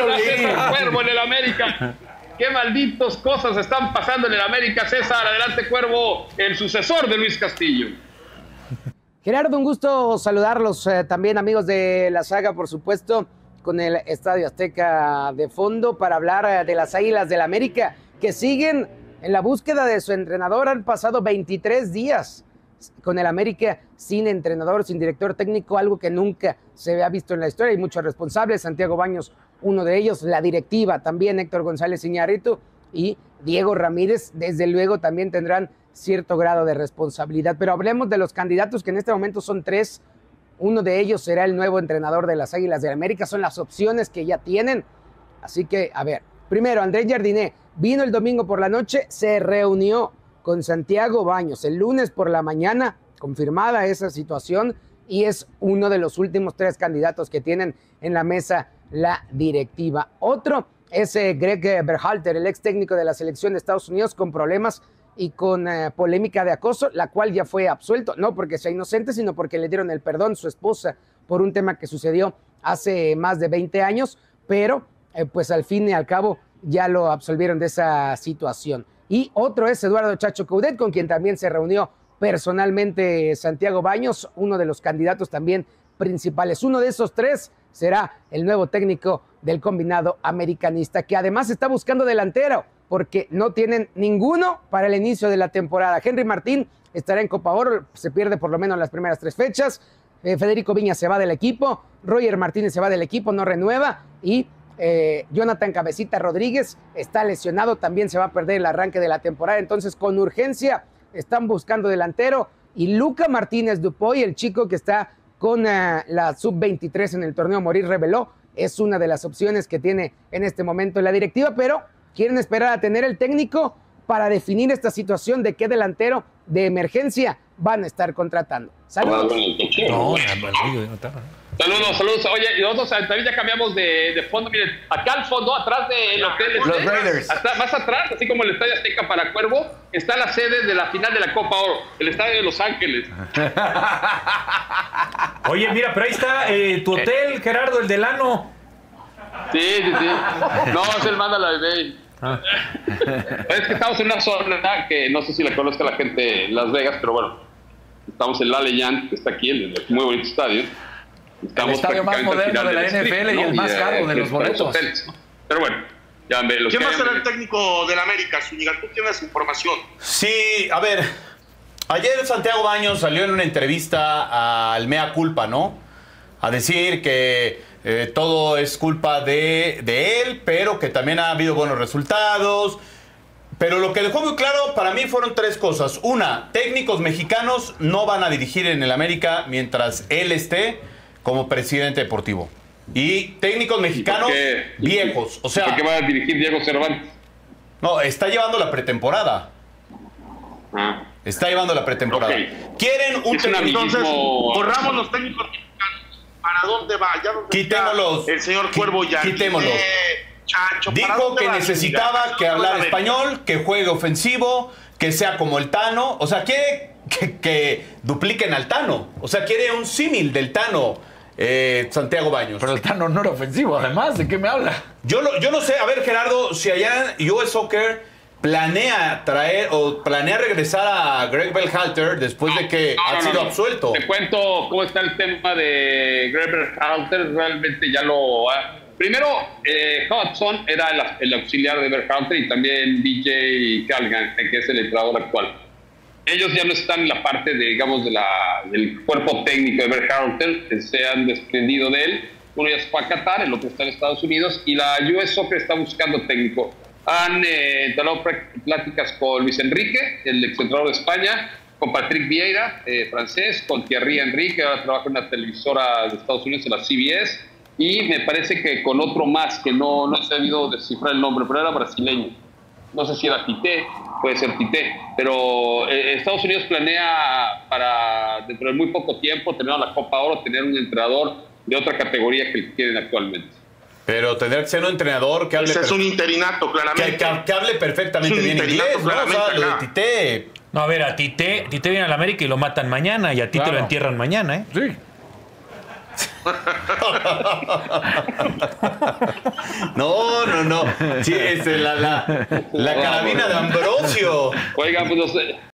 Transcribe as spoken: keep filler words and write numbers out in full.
César Cuervo en el América. Qué malditos cosas están pasando en el América, César. Adelante, Cuervo, el sucesor de Luis Castillo. Gerardo, un gusto saludarlos. Eh, también amigos de la saga, por supuesto, con el Estadio Azteca de fondo para hablar eh, de las Águilas del América, que siguen en la búsqueda de su entrenador. Han pasado veintitrés días con el América sin entrenador, sin director técnico, algo que nunca se había visto en la historia. Hay muchos responsables, Santiago Baños, uno de ellos, la directiva también, Héctor González Iñárritu y Diego Ramírez, desde luego también tendrán cierto grado de responsabilidad. Pero hablemos de los candidatos, que en este momento son tres. Uno de ellos será el nuevo entrenador de las Águilas del América, son las opciones que ya tienen. Así que, a ver, primero, Andrés Jardiné vino el domingo por la noche, se reunió con Santiago Baños el lunes por la mañana, confirmada esa situación, y es uno de los últimos tres candidatos que tienen en la mesa la directiva. Otro es eh, Greg Berhalter, el ex técnico de la selección de Estados Unidos, con problemas y con eh, polémica de acoso, la cual ya fue absuelto, no porque sea inocente, sino porque le dieron el perdón a su esposa por un tema que sucedió hace más de veinte años, pero eh, pues al fin y al cabo ya lo absolvieron de esa situación. Y otro es Eduardo Chacho Coudet, con quien también se reunió personalmente Santiago Baños, uno de los candidatos también principales. Uno de esos tres será el nuevo técnico del combinado americanista, que además está buscando delantero, porque no tienen ninguno para el inicio de la temporada. Henry Martín estará en Copa Oro, se pierde por lo menos las primeras tres fechas. Eh, Federico Viñas se va del equipo, Roger Martínez se va del equipo, no renueva, y Eh, Jonathan Cabecita Rodríguez está lesionado, también se va a perder el arranque de la temporada. Entonces, con urgencia están buscando delantero, y Luca Martínez Dupoy, el chico que está con uh, la sub veintitrés en el torneo Morir Reveló, es una de las opciones que tiene en este momento la directiva, pero quieren esperar a tener el técnico para definir esta situación de qué delantero de emergencia van a estar contratando. Saludos. No, no, Saludos, saludos. Oye, y nosotros también ya cambiamos de, de fondo. Miren, acá al fondo, atrás del hotel, los este, Raiders. Hasta, más atrás, así como el Estadio Azteca para Cuervo, está la sede de la final de la Copa Oro, el Estadio de Los Ángeles. Oye, mira, pero ahí está eh, tu hotel, Gerardo, el Delano. Sí, sí, sí. No, es el Mándala Bebé. Ah. Es que estamos en una zona que no sé si la conozca la gente de Las Vegas, pero bueno, estamos en la Allianz, que está aquí, el muy bonito estadio. Estamos el estadio más moderno de la N F L y el más caro de los boletos. Pero bueno, ya ve. ¿Quién va a ser el técnico del América, Zúñiga? Tú tienes información. Sí, a ver, ayer Santiago Baños salió en una entrevista al Mea Culpa, ¿no? A decir que eh, todo es culpa de, de él, pero que también ha habido buenos resultados. Pero lo que dejó muy claro para mí fueron tres cosas. Una, técnicos mexicanos no van a dirigir en el América mientras él esté como presidente deportivo. Y técnicos mexicanos viejos. O sea, ¿por qué va a dirigir Diego Cervantes? No, está llevando la pretemporada. Ah. Está llevando la pretemporada. Okay. Quieren un técnico. Entonces, borramos los técnicos mexicanos. ¿Para dónde va? Ya dónde Quitémoslos. El señor Cuervo ya. Quitémoslos. Chacho, dijo que necesitaba que hablar español, que juegue ofensivo, que sea como el Tano. O sea, quiere que, que dupliquen al Tano. O sea, quiere un símil del Tano, eh, Santiago Baños. Pero el Tano no era ofensivo, además. ¿De qué me habla? Yo, lo, yo no sé. A ver, Gerardo, si allá en U S Soccer planea traer o planea regresar a Greg Berhalter después de que no, no, ha no, sido no. absuelto. Te cuento cómo está el tema de Greg Berhalter. Realmente ya lo... ha... Primero, eh, Hudson era el, el auxiliar de Berhalter, y también D J Calgan, que es el entrenador actual. Ellos ya no están en la parte, de, digamos, de la, del cuerpo técnico de Berhalter, que se han desprendido de él. Uno ya se fue a Qatar, el otro está en Estados Unidos, y la U S Soccer está buscando técnico. Han eh, entablado pláticas con Luis Enrique, el exentrenador de España, con Patrick Vieira, eh, francés, con Thierry Henry, que ahora trabaja en una televisora de Estados Unidos, en la C B S, y me parece que con otro más, que no, no he sabido descifrar el nombre, pero era brasileño. No sé si era Tite, puede ser Tite, pero eh, Estados Unidos planea para dentro de muy poco tiempo, terminando la Copa Oro, tener un entrenador de otra categoría que el que tienen actualmente. Pero tendrá que ser un entrenador que hable... Ese es un interinato, claramente. Que, que, que hable perfectamente es bien inglés, ¿no? O sea, lo de Tite... No, a ver, a Tite, Tite viene a la América y lo matan mañana, y a Tite claro. lo entierran mañana, ¿eh? Sí. No, no, no. Sí, este, la, la, la carabina de Ambrosio. Oigan, pues no sé.